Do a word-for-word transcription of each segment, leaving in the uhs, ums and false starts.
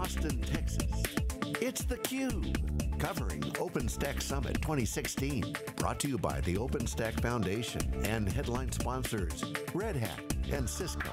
Austin, Texas. It's theCUBE, covering OpenStack Summit twenty sixteen. Brought to you by the OpenStack Foundation and headline sponsors, Red Hat and Cisco.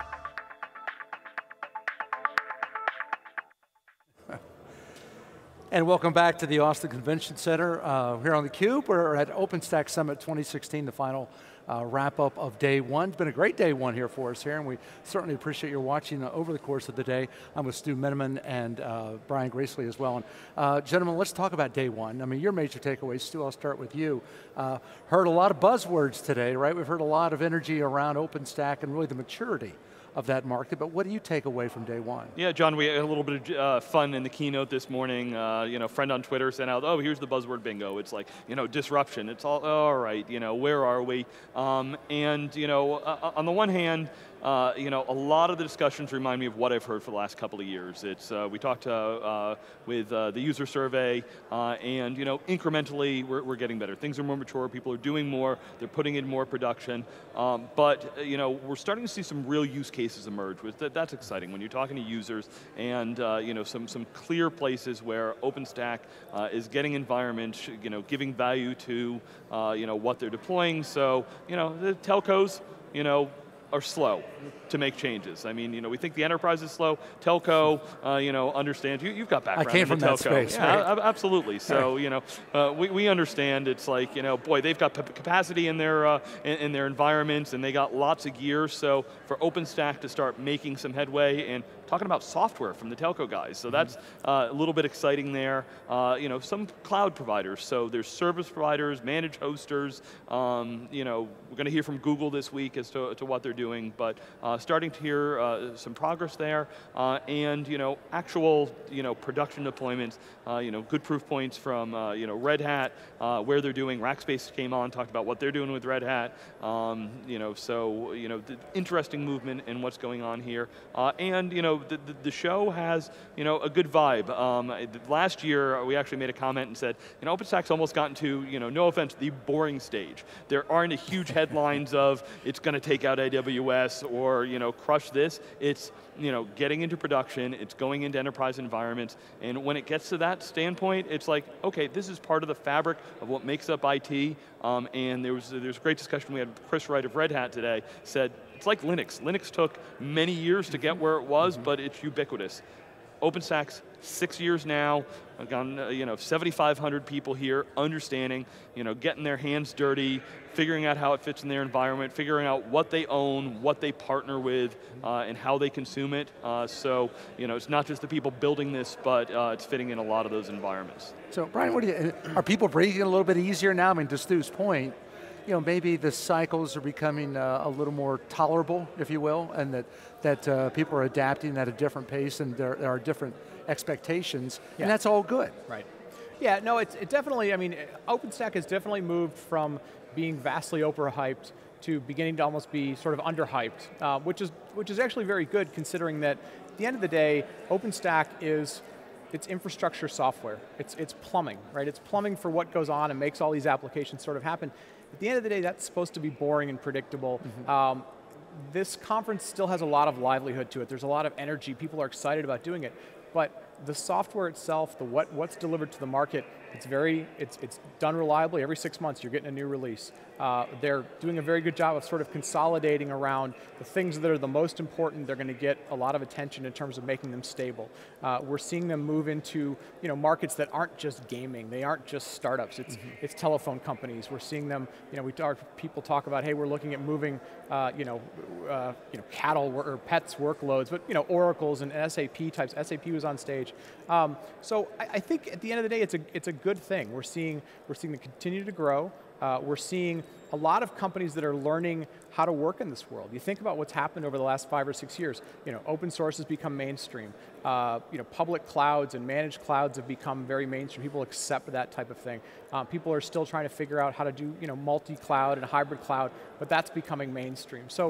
And welcome back to the Austin Convention Center. Uh, here on theCUBE, we're at OpenStack Summit twenty sixteen, the final uh, wrap up of day one. It's been a great day one here for us here, and we certainly appreciate your watching uh, over the course of the day. I'm with Stu Miniman and uh, Brian Gracely as well. And uh, gentlemen, let's talk about day one. I mean, your major takeaways. Stu, I'll start with you. Uh, heard a lot of buzzwords today, right? We've heard a lot of energy around OpenStack and really the maturity of that market, but what do you take away from day one? Yeah, John, we had a little bit of uh, fun in the keynote this morning. Uh, you know, friend on Twitter sent out, oh, here's the buzzword bingo. It's like, you know, disruption. It's all, all right, you know, where are we? Um, and, you know, uh, on the one hand, Uh, you know, a lot of the discussions remind me of what I've heard for the last couple of years. It's, uh, we talked uh, uh, with uh, the user survey, uh, and you know, incrementally we're, we're getting better. Things are more mature, people are doing more, they're putting in more production, um, but you know, we're starting to see some real use cases emerge. With that, that's exciting when you're talking to users, and uh, you know, some, some clear places where OpenStack uh, is getting environments, you know, giving value to uh, you know, what they're deploying. So, you know, the telcos, you know, are slow to make changes. I mean, you know, we think the enterprise is slow. Telco, uh, you know, understands. You, you've got background I came in from the that telco. space. Yeah, right? absolutely. So, you know, uh, we, we understand. It's like, you know, boy, they've got capacity in their uh, in, in their environments, and they got lots of gear. So, for OpenStack to start making some headway and talking about software from the telco guys, so that's uh, a little bit exciting there. Uh, you know, some cloud providers. So there's service providers, managed hosters. Um, you know, we're going to hear from Google this week as to, to what they're doing, but uh, starting to hear uh, some progress there, uh, and you know, actual you know production deployments. Uh, you know, good proof points from uh, you know Red Hat, uh, where they're doing. Rackspace came on, talked about what they're doing with Red Hat. Um, you know, so you know, the interesting movement in what's going on here, uh, and you know. The, the, the show has, you know, a good vibe. Um, last year, we actually made a comment and said, you know, OpenStack's almost gotten to, you know, no offense, the boring stage. There aren't a huge headlines of it's going to take out A W S or, you know, crush this. It's, you know, getting into production, it's going into enterprise environments, and when it gets to that standpoint, it's like, okay, this is part of the fabric of what makes up I T, um, and there was, there was a great discussion we had with Chris Wright of Red Hat today, said, it's like Linux. Linux took many years to get where it was, mm-hmm. but it's ubiquitous. OpenStack's six years now, I've gone, uh, you know, seventy-five hundred people here understanding, you know, getting their hands dirty, figuring out how it fits in their environment, figuring out what they own, what they partner with, uh, and how they consume it. Uh, so, you know, it's not just the people building this, but uh, it's fitting in a lot of those environments. So, Brian, what do you, are people breathing a little bit easier now? I mean, to Stu's point, you know, maybe the cycles are becoming uh, a little more tolerable, if you will, and that, that uh, people are adapting at a different pace and there, there are different expectations, yeah. and that's all good. Right. Yeah, no, it's it definitely, I mean, OpenStack has definitely moved from being vastly overhyped to beginning to almost be sort of underhyped, uh, which is which is actually very good considering that at the end of the day, OpenStack is it's infrastructure software. It's, it's plumbing, right? It's plumbing for what goes on and makes all these applications sort of happen. At the end of the day, that's supposed to be boring and predictable. Mm-hmm. um, this conference still has a lot of livelihood to it. There's a lot of energy. People are excited about doing it. But the software itself, the what, what's delivered to the market, it's very, it's, it's done reliably. Every six months you're getting a new release. Uh, they're doing a very good job of sort of consolidating around the things that are the most important. They're going to get a lot of attention in terms of making them stable. Uh, we're seeing them move into you know, markets that aren't just gaming. They aren't just startups. It's, mm-hmm. it's telephone companies. We're seeing them, you know, we talk, people talk about, hey, we're looking at moving uh, you know, uh, you know, cattle or pets workloads, but you know, Oracles and S A P types. S A P was on stage. Um, so I, I think at the end of the day, it's a, it's a good thing. We're seeing, we're seeing them continue to grow. Uh, we're seeing a lot of companies that are learning how to work in this world. You think about what's happened over the last five or six years. You know, open source has become mainstream. Uh, you know, public clouds and managed clouds have become very mainstream. People accept that type of thing. Uh, people are still trying to figure out how to do you know multi-cloud and hybrid cloud, but that's becoming mainstream. So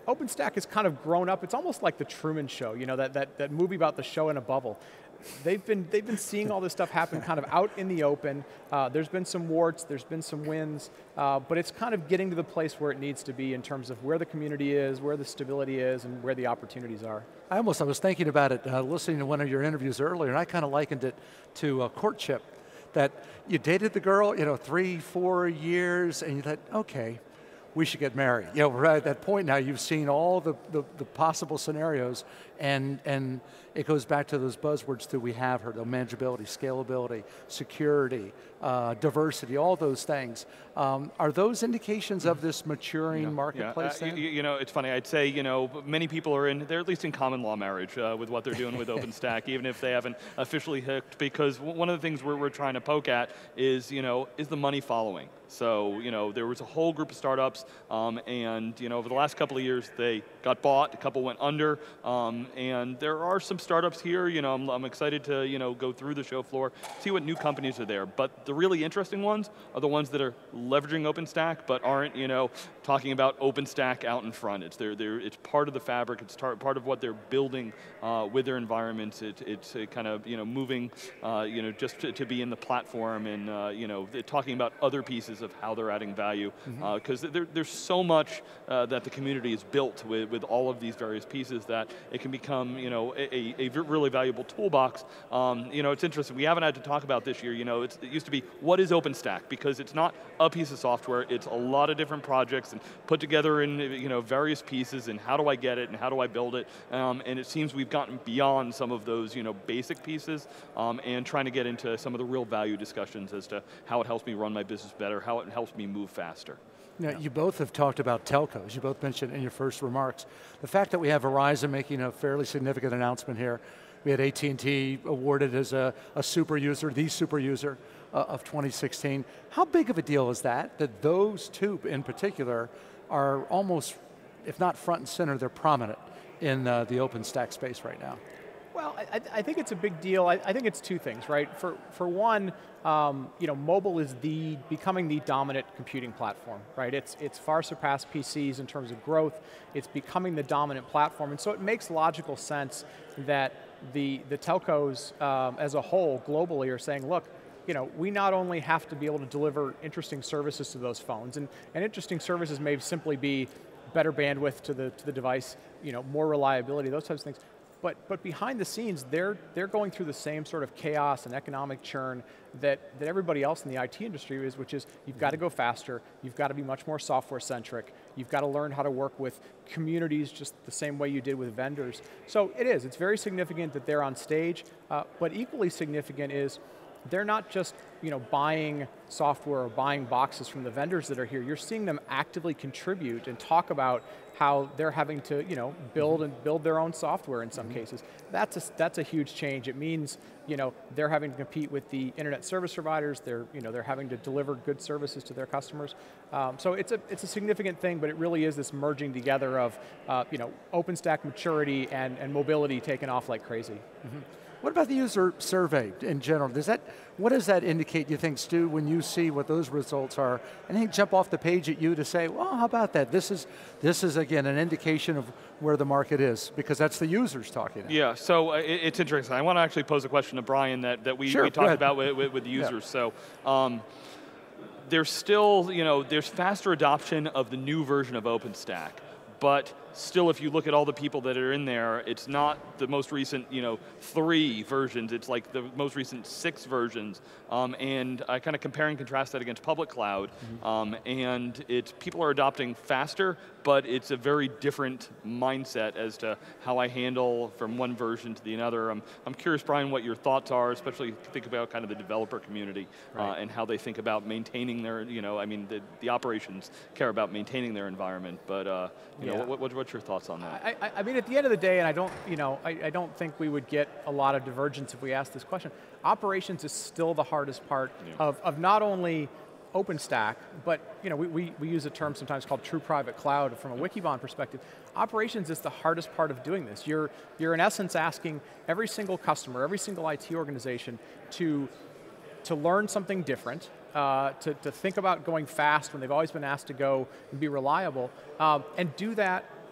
OpenStack has kind of grown up. It's almost like the Truman Show, you know, that, that, that movie about the show in a bubble. They've been, they've been seeing all this stuff happen kind of out in the open. Uh, there's been some warts, there's been some wins, uh, but it's kind of getting to the place where it needs to be in terms of where the community is, where the stability is, and where the opportunities are. I almost, I was thinking about it, uh, listening to one of your interviews earlier, and I kind of likened it to a courtship. That you dated the girl, you know, three, four years, and you thought, okay, we should get married. You know, we're at that point now, you've seen all the, the, the possible scenarios, and, and it goes back to those buzzwords that we have heard, manageability, scalability, security, uh, diversity, all those things. Um, are those indications of this maturing yeah, marketplace yeah. Uh, then? you, you know, it's funny, I'd say, you know, many people are in, they're at least in common law marriage uh, with what they're doing with OpenStack, even if they haven't officially hooked, because one of the things we're, we're trying to poke at is, you know, is the money following? So, you know, there was a whole group of startups, um, and, you know, over the last couple of years, they got bought, a couple went under, um, and there are some startups here, you know, I'm, I'm excited to, you know, go through the show floor, see what new companies are there, but the really interesting ones are the ones that are leveraging OpenStack, but aren't, you know, talking about OpenStack out in front. It's, they're, they're, it's part of the fabric, it's tar part of what they're building uh, with their environments, it, it's uh, kind of, you know, moving, uh, you know, just to, to be in the platform and, uh, you know, talking about other pieces of how they're adding value, because mm-hmm. uh, there, there's so much uh, that the community is built with, with all of these various pieces that it can become, you know, a, a really valuable toolbox. Um, you know, it's interesting, we haven't had to talk about this year, you know, it's, it used to be, what is OpenStack? Because it's not a piece of software, it's a lot of different projects and put together in, you know, various pieces, and how do I get it, and how do I build it, um, and it seems we've gotten beyond some of those, you know, basic pieces, um, and trying to get into some of the real value discussions as to how it helps me run my business better, how it helps me move faster. Now, yeah. You both have talked about telcos. You both mentioned in your first remarks. The fact that we have Verizon making a fairly significant announcement here. We had A T and T awarded as a, a super user, the super user uh, of twenty sixteen. How big of a deal is that, that those two in particular are almost, if not front and center, they're prominent in uh, the OpenStack space right now? Well, I, I think it's a big deal. I, I think it's two things, right? For, for one, um, you know, mobile is the, becoming the dominant computing platform, right? It's, it's far surpassed P Cs in terms of growth. It's becoming the dominant platform, and so it makes logical sense that the, the telcos um, as a whole, globally, are saying, look, you know, we not only have to be able to deliver interesting services to those phones, and, and interesting services may simply be better bandwidth to the, to the device, you know, more reliability, those types of things. But, but behind the scenes, they're, they're going through the same sort of chaos and economic churn that, that everybody else in the I T industry is, which is you've got to go faster, you've got to be much more software centric, you've got to learn how to work with communities just the same way you did with vendors. So it is, it's very significant that they're on stage, uh, but equally significant is they're not just, you know, buying software or buying boxes from the vendors that are here. You're seeing them actively contribute and talk about how they're having to, you know, build and build their own software in some mm-hmm. cases. That's a, that's a huge change. It means, you know, they're having to compete with the internet service providers. They're, you know, they're having to deliver good services to their customers. Um, so it's a, it's a significant thing, but it really is this merging together of, uh, you know, OpenStack maturity and, and mobility taking off like crazy. Mm-hmm. What about the user survey in general? Does that, what does that indicate, you think, Stu, when you see what those results are? Anything jump off the page at you to say, well, how about that? This is, this is again, an indication of where the market is, because that's the users talking now. Yeah, so uh, it, it's interesting. I want to actually pose a question to Brian that, that we, sure, we talked about with, with, with the users. Yeah. So, um, there's still, you know, there's faster adoption of the new version of OpenStack, but still, if you look at all the people that are in there, it's not the most recent, you know, three versions. It's like the most recent six versions. Um, and I kind of compare and contrast that against public cloud. Mm-hmm. um, and it's people are adopting faster, but it's a very different mindset as to how I handle from one version to the another. I'm, I'm curious, Brian, what your thoughts are, especially if you think about kind of the developer community right. uh, and how they think about maintaining their, you know, I mean, the, the operations care about maintaining their environment, but uh, you yeah. know, what, what, what's your thoughts on that? I, I, I mean, at the end of the day, and I don't, you know, I, I don't think we would get a lot of divergence if we asked this question. Operations is still the hardest part yeah. of, of not only OpenStack, but you know, we, we, we use a term sometimes called true private cloud from a Wikibon perspective. Operations is the hardest part of doing this. You're, you're in essence asking every single customer, every single I T organization to, to learn something different, uh, to, to think about going fast when they've always been asked to go and be reliable, um, and do that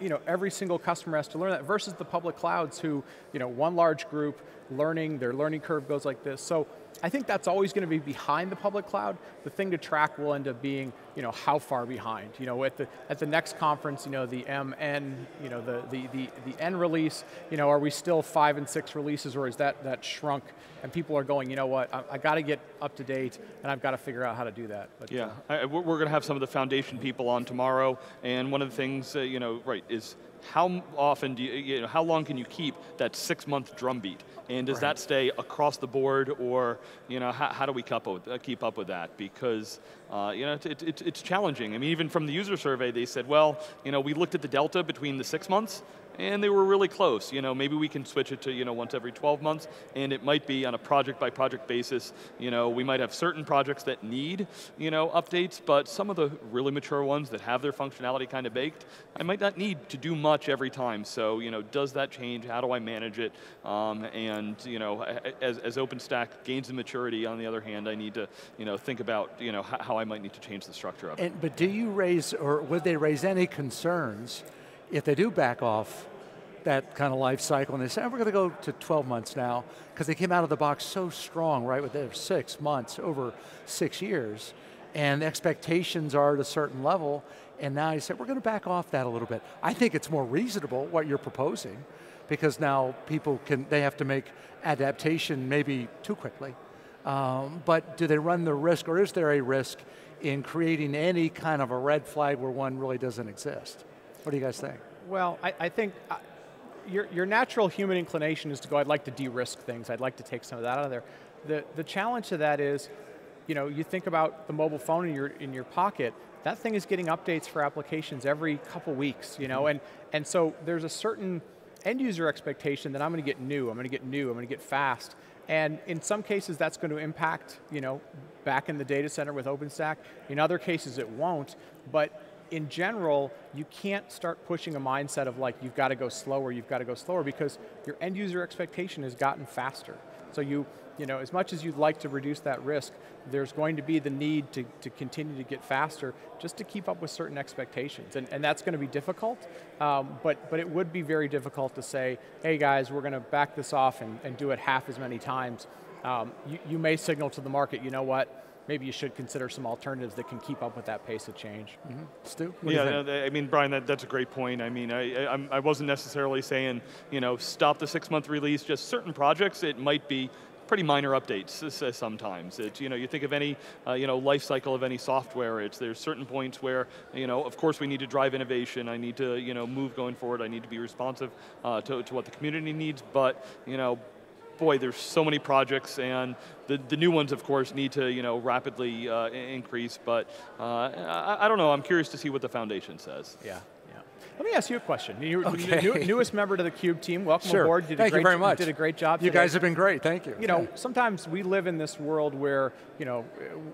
you know, every single customer has to learn that versus the public clouds who, you know, one large group learning, their learning curve goes like this. So I think that's always going to be behind the public cloud. The thing to track will end up being, you know, how far behind. You know, at the at the next conference, you know, the M N, you know, the the the the N release, you know, are we still five and six releases, or is that that shrunk? And people are going, you know what, I, I got to get up to date, and I've got to figure out how to do that. But, yeah, uh, I, we're going to have some of the foundation people on tomorrow, and one of the things, uh, you know, right, is how often do you, you know, how long can you keep that six month drumbeat? And does right. that stay across the board, or you know, how, how do we keep up with, uh, keep up with that? Because uh, you know, it, it, it's challenging. I mean, even from the user survey, they said, well, you know, we looked at the delta between the six months, and they were really close. You know, maybe we can switch it to, you know, once every twelve months, and it might be on a project by project basis. You know, we might have certain projects that need, you know, updates, but some of the really mature ones that have their functionality kind of baked, I might not need to do much every time. So, you know, does that change? How do I manage it? Um, and, you know, as, as OpenStack gains in maturity, on the other hand, I need to, you know, think about, you know, how I might need to change the structure of it. And, but do you raise, or would they raise any concerns if they do back off that kind of life cycle and they say, oh, we're going to go to twelve months now, because they came out of the box so strong, right, with their six months, over six years, and the expectations are at a certain level, and now you say, we're going to back off that a little bit. I think it's more reasonable what you're proposing, because now people can, they have to make adaptation maybe too quickly. Um, but do they run the risk, or is there a risk in creating any kind of a red flag where one really doesn't exist? What do you guys think? Well, I, I think uh, your, your natural human inclination is to go, I'd like to de-risk things, I'd like to take some of that out of there. The, the challenge to that is, you know, you think about the mobile phone in your, in your pocket, that thing is getting updates for applications every couple weeks, you know, and, and so there's a certain end user expectation that I'm going to get new, I'm going to get new, I'm going to get fast. And in some cases that's going to impact, you know, back in the data center with OpenStack. In other cases it won't, but in general, you can't start pushing a mindset of like, you've got to go slower, you've got to go slower, because your end user expectation has gotten faster. So you, you know, as much as you'd like to reduce that risk, there's going to be the need to, to continue to get faster just to keep up with certain expectations. And, and that's going to be difficult, um, but, but it would be very difficult to say, hey guys, we're going to back this off and, and do it half as many times. Um, you, you may signal to the market, you know what, maybe you should consider some alternatives that can keep up with that pace of change. Mm-hmm. Stu? Yeah, no, I mean, Brian, that, that's a great point. I mean, I, I, I wasn't necessarily saying, you know, stop the six month release, just certain projects, it might be pretty minor updates sometimes. It's, you know, you think of any, uh, you know, life cycle of any software, it's, there's certain points where, you know, of course we need to drive innovation, I need to, you know, move going forward, I need to be responsive uh, to, to what the community needs, but, you know, boy, there's so many projects, and the, the new ones, of course, need to, you know, rapidly uh, increase, but uh, I, I don't know, I'm curious to see what the foundation says. Yeah, yeah. Let me ask you a question. You're okay. the new, newest member to the CUBE team, welcome sure. aboard. Did thank a great, you very much. You did a great job You today. guys have been great, thank you. You know, yeah. sometimes we live in this world where, you know,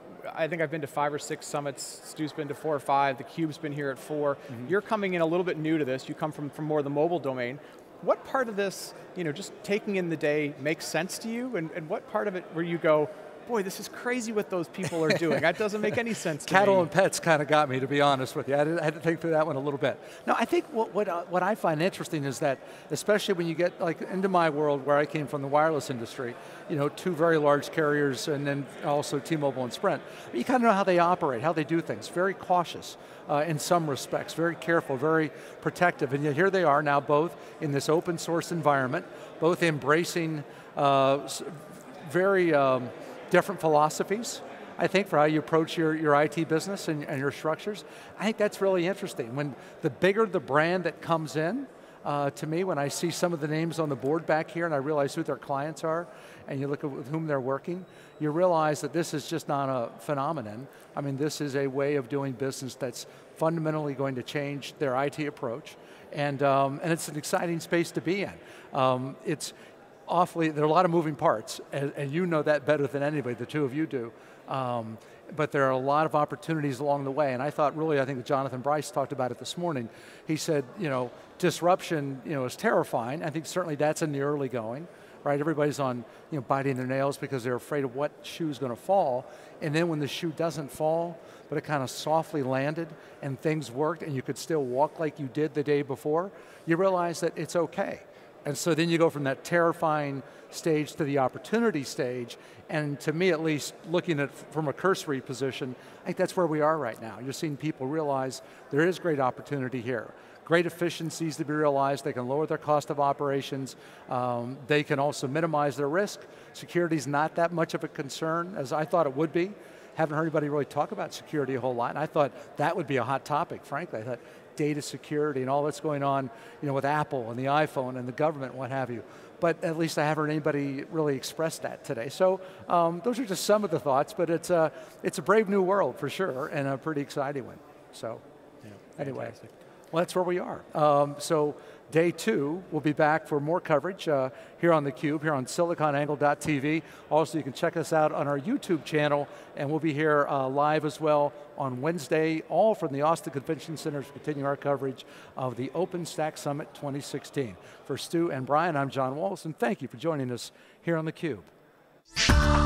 I think I've been to five or six summits, Stu's been to four or five, the CUBE's been here at four. Mm-hmm. You're coming in a little bit new to this, you come from, from more the mobile domain. What part of this, you know, just taking in the day makes sense to you, and, and what part of it where you go, boy, this is crazy what those people are doing. That doesn't make any sense to Cattle me. and pets kind of got me, to be honest with you. I, did, I had to think through that one a little bit. No, I think what, what, uh, what I find interesting is that, especially when you get like into my world where I came from the wireless industry, you know, two very large carriers and then also T-Mobile and Sprint, you kind of know how they operate, how they do things, very cautious uh, in some respects, very careful, very protective, and yet here they are now both in this open source environment, both embracing uh, very, um, different philosophies, I think, for how you approach your, your I T business and, and your structures. I think that's really interesting. When the bigger the brand that comes in, uh, to me, when I see some of the names on the board back here and I realize who their clients are, and you look at with whom they're working, you realize that this is just not a phenomenon. I mean, this is a way of doing business that's fundamentally going to change their I T approach, and, um, and it's an exciting space to be in. Um, it's, awfully, there are a lot of moving parts, and, and you know that better than anybody, the two of you do. Um, but there are a lot of opportunities along the way, and I thought really, I think that Jonathan Bryce talked about it this morning. He said, you know, disruption, you know, is terrifying. I think certainly that's in the early going. right? Everybody's on, you know, biting their nails because they're afraid of what shoe's going to fall, and then when the shoe doesn't fall, but it kind of softly landed and things worked and you could still walk like you did the day before, you realize that it's okay. And so then you go from that terrifying stage to the opportunity stage, and to me at least, looking at from a cursory position, I think that's where we are right now. You're seeing people realize there is great opportunity here. Great efficiencies to be realized, they can lower their cost of operations, um, they can also minimize their risk. Security's not that much of a concern as I thought it would be. Haven't heard anybody really talk about security a whole lot, and I thought that would be a hot topic, frankly. I thought data security and all that's going on, you know, with Apple and the iPhone and the government and what have you. But at least I haven't heard anybody really express that today. So um, those are just some of the thoughts, but it's a, it's a brave new world for sure, and a pretty exciting one. So yeah, anyway, fantastic. Well, that's where we are. Um, so day two, we'll be back for more coverage uh, here on theCUBE, here on silicon angle dot T V. Also, you can check us out on our YouTube channel, and we'll be here uh, live as well on Wednesday, all from the Austin Convention Center to continue our coverage of the OpenStack Summit twenty sixteen. For Stu and Brian, I'm John Wallace, and thank you for joining us here on theCUBE.